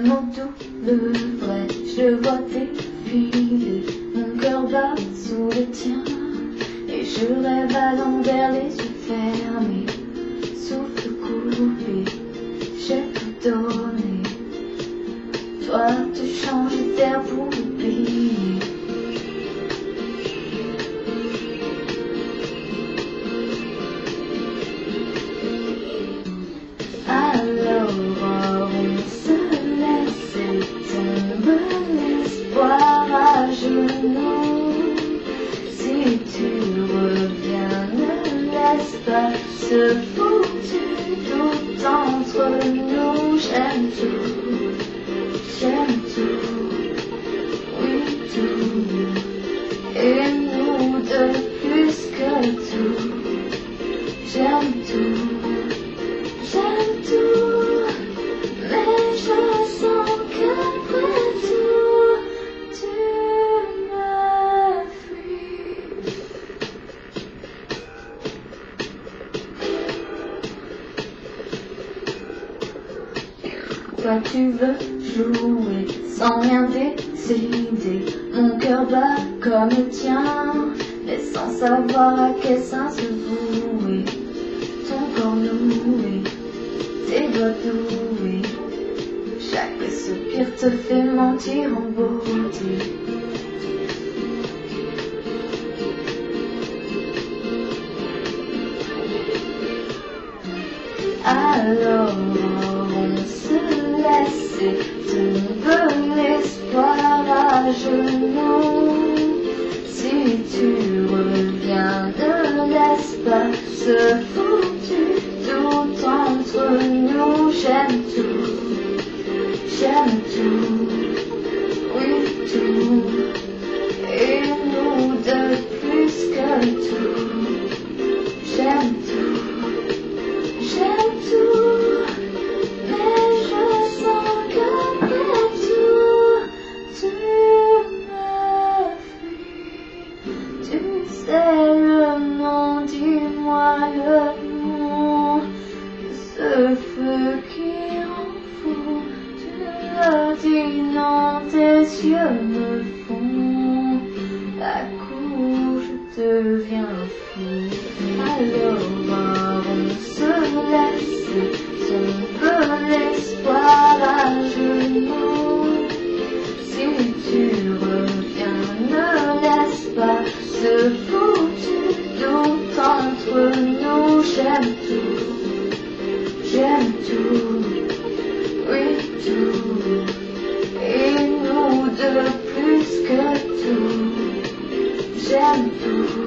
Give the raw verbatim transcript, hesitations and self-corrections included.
mon tout, le vrai, je le vois défiler. Mon cœur bat sous le tien, et je rêve à l'envers, les yeux fermés, souffle coupé, j'ai tout donné. Toi, tu changes d'air pour oublier. Alors on se laisse et tombe l'espoir à genoux. Si tu reviens, ne laisse pas ce foutu doute entre nous. J'aime tout, j'aime tout, oui tout, et nous deux plus que tout. J'aime tout. J'aime tout, mais je sens qu'après tout, tu me fuis. Toi tu veux jouer sans rien décider, mon cœur bat comme le tien, mais sans savoir à quel sein se vouer. Ton corps noué, tes doigts doués, chaque soupir te fait mentir en beauté. Alors on se laisse et tombe l'espoir à genoux. Si tu reviens, ne laisse pas ce foutu doute entre nous. J'aime tout, j'aime tout, oui tout, et nous deux plus que tout. J'aime tout, j'aime tout, mais je sens qu'après tout, tu me fuis. Tu sais le nom, dis-moi le nom de ce feu qui rend fou. Tu me dis non, tes yeux me font, à coup je deviens fou. Alors on se laisse, tombe l'espoir à genoux. Si tu reviens, ne laisse pas ce foutu doute entre nous. J'aime tout, j'aime tout, oui tout, et nous deux plus que tout. J'aime tout.